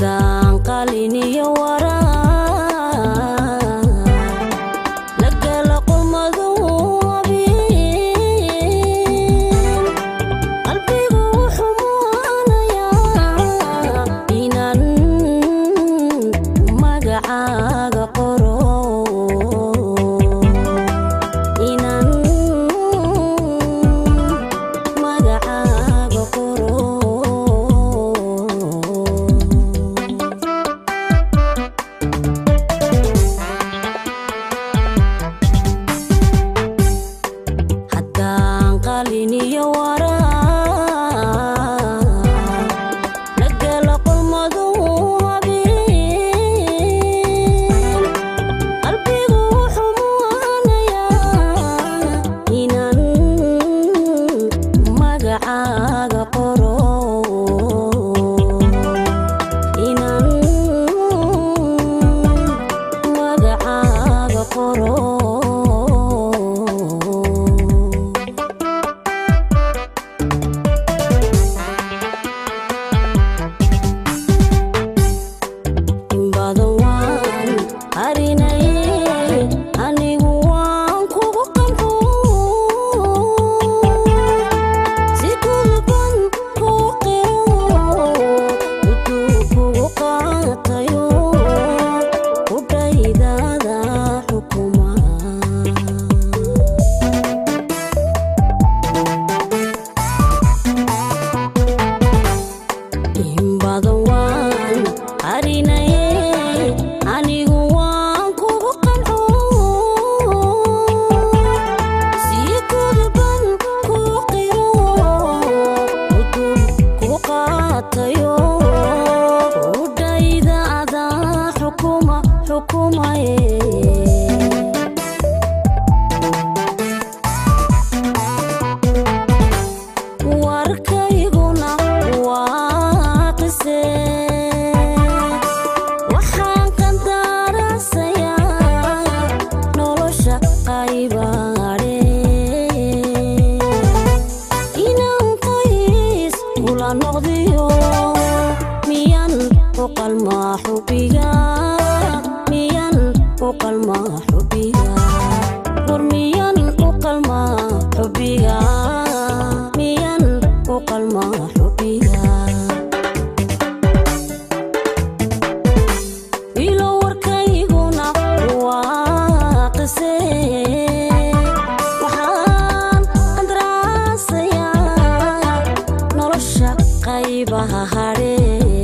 haddaan qalin iyo waraa lagala qulmadu habeen qalbigu wuxuu muanayaa inaan magacaaga qoro qalin iyo waraa lagala qulmadu habeen qalbigu wuxuu muanayaa inaan magacaaga qoro inaan magacaaga qoro warkayguna waa qisee waxaan qandarasayaa nolosha qaybaadhe inaan qoys kula noqdiyo miyan u qalmaa xubiga miyan u qalmaa xubiga war miyan u qalmaa xubiga miyan u qalmaa xubiga ilo warkayguna waa qisee waxaan qandaraasayaa nolosha qaybaha hadhe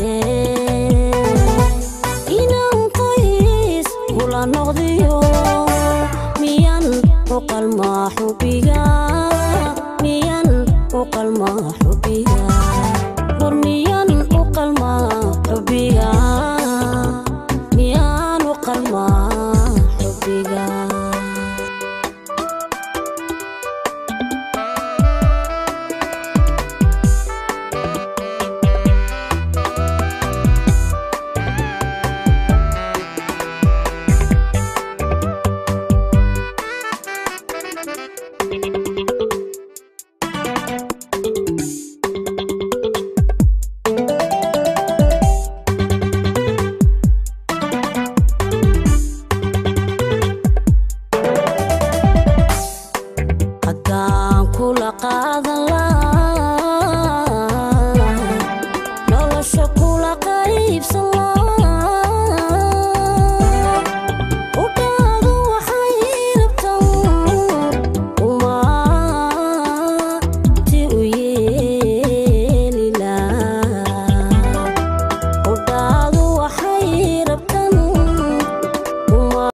inaan qoys kula noqdiyo miyan u qalmaa xubiga miyan u qalmaa xubiga war miyan u qalmaa xubiga miyan u qalmaa xubiga haddaan kula qaadan lahaa nolosha kula qaybsan